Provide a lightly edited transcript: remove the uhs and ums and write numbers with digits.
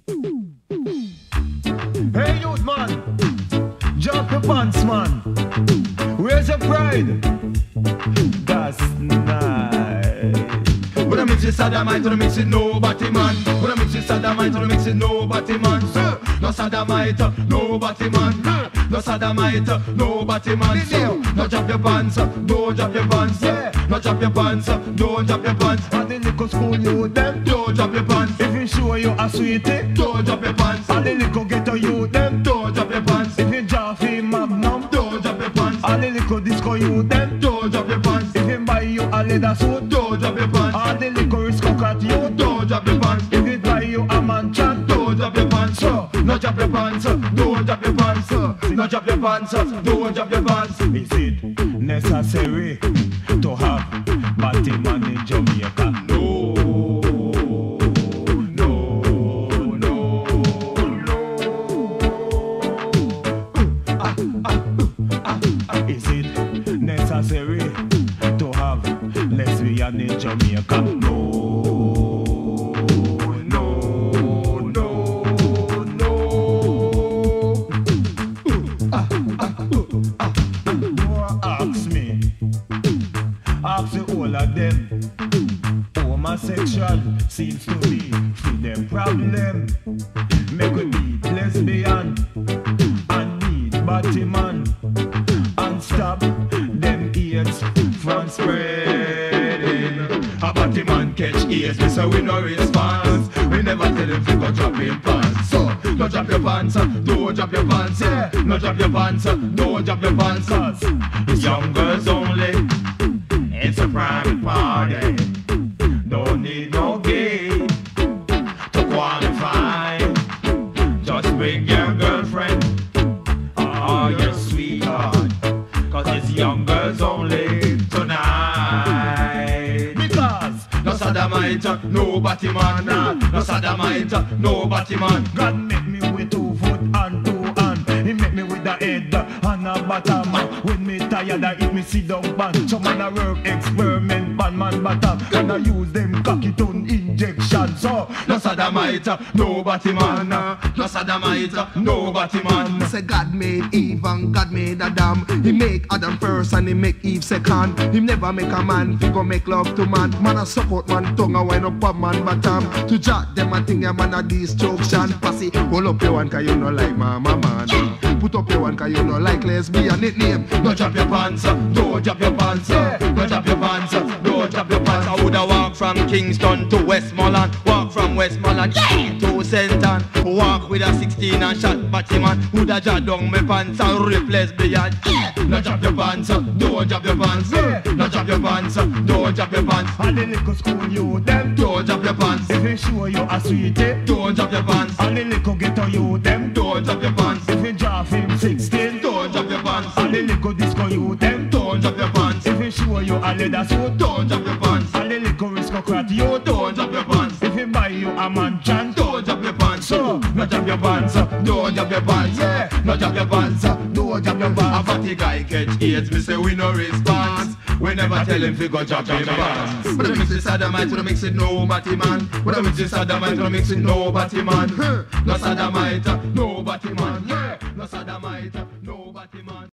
Hey youth man, drop your pants man. Where's your pride? That's nice. When I mix it sodomite, when I mix it nobody man. When I mix it sodomite, when I mix it nobody man. No sodomite, nobody man. No sodomite, nobody man. No drop your pants, don't drop your pants. No drop your pants, don't drop your pants. And the little school youth them, Don't drop your pants. if you show you a sweetie, Don't drop your pants. and the little ghetto youth them, Don't drop your pants. if you Jaffy Magnum, Don't drop your pants. and the little disco youth them, Don't drop your pants. if you buy you a leather suit, Don't drop your pants. and the little aristocrat youth, Don't drop your pants. if you buy you a mansion, Don't drop your pants. No drop your pants. Don't drop your pants. No drop your pants. Don't drop your pants. is it necessary to have batty man in Jamaica? No, no, no, no. Is it necessary to have lesbian in Jamaica? No, No, no, no. ask me, ask the whole of them. Homosexual seems to be them problem. Make we beat lesbian and beat batty man and stop them AIDS from spreading. A batty man catch ears, we say we no response. We never tell him to go drop him pants. So, no drop your pants, don't drop your pants. Yeah, no drop your pants, don't drop your pants. Cause It's young girls only. It's a private party. Don't need no gay to qualify. Just bring your girlfriend or your sweetheart. Cause it's young girls only tonight. because No sodomite, no batty man. No sodomite, no batty man. God make me with 2 foot and 2 hand. He make me with a head and a bottom. When me tired I eat me sit down pan. Some man a work experiment pan man bottom. And I use them cocky tone injection. So No sodomite, no batty man. No sodomite, no batty man. Say God made Eve and God made Adam. He make Adam first and he make Eve second. He never make a man, he go make love to man. Man a suck out man tongue and wind up a man bottom. To jot them a thing a man a destruction. Passy, hold up your one cause you no like mama man. Put up your one cause you no like lesbian nickname. No drop your pants, don't drop your pants. No drop your pants, don't drop your pants. I woulda walk from Kingston to Westmoreland. Walk from Westmoreland, to Senton. Walk with a 16 and shot batty man. Woulda jot down my pants and rip lesbian. No drop your pants, don't drop your pants. No drop your pants, don't drop your pants. and the little school you them, Don't drop your pants, if you show you a sweetie, don't drop your pants. and the little ghetto you them, Don't drop your pants, if you draw him 16, don't drop your pants. and the little disco you them, Don't drop your pants, if you show you a leather suit, don't drop your pants. and the little aristocrat you Don't drop your pants, if you buy you a mansion, don't drop your pants. so No drop your pants, don't drop your pants. No drop your pants, don't drop your pants. A fatty guy catch AIDS, me say we no response. We never tell him fi go drop him pants. When I mix it sodomite, when I mix it no batty man. When I mix it sodomite, when I mix it no batty man. No sodomite, no batty man. No sodomite, no batty man.